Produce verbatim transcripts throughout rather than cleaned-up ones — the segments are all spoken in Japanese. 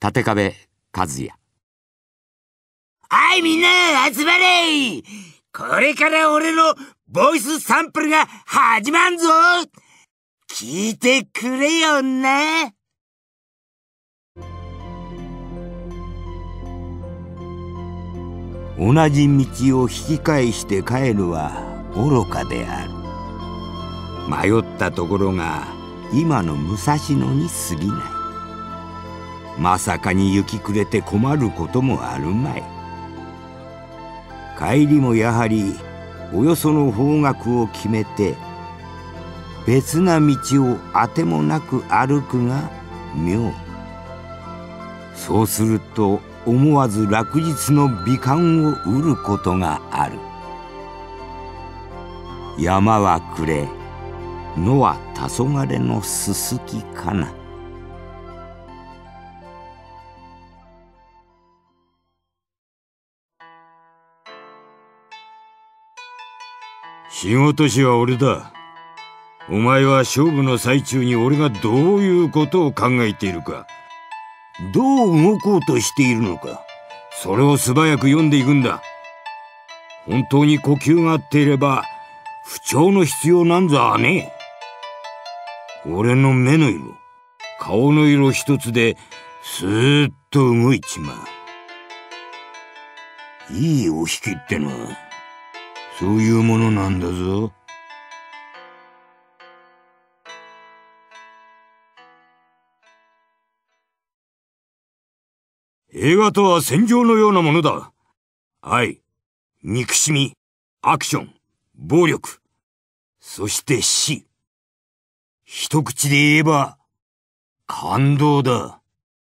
立壁和也。 はい、みんな集まれ。これから俺のボイスサンプルが始まんぞ。聞いてくれよな。 同じ道を引き返して帰るは愚かである。迷ったところが今の武蔵野に過ぎない。まさかに行き暮れて困ることもあるまい。帰りもやはりおよその方角を決めて別な道をあてもなく歩くが妙。そうすると思わず落日の美観を得ることがある。山は暮れ野は黄昏のすすきかな。 仕事師は俺だ。お前は勝負の最中に俺がどういうことを考えているか、どう動こうとしているのか、それを素早く読んでいくんだ。本当に呼吸が合っていれば不調の必要なんざねえ。俺の目の色、顔の色一つでスーッと動いちまう。いいお引きってのはそういうものなんだぞ。映画とは戦場のようなものだ。愛、憎しみ、アクション、暴力、そして死。一口で言えば感動だ。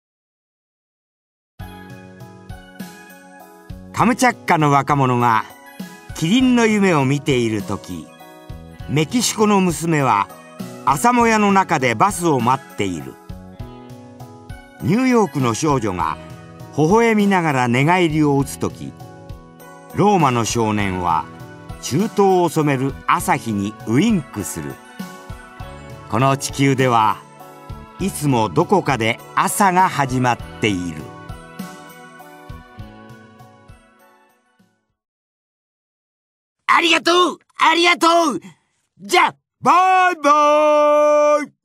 カムチャッカの若者がキリンの夢を見ている時、メキシコの娘は朝もやの中でバスを待っている。ニューヨークの少女が微笑みながら寝返りを打つ時、ローマの少年は中東を染める朝日にウインクする。この地球ではいつもどこかで朝が始まっている。 ありがとうありがとう。じゃあバイバーイ。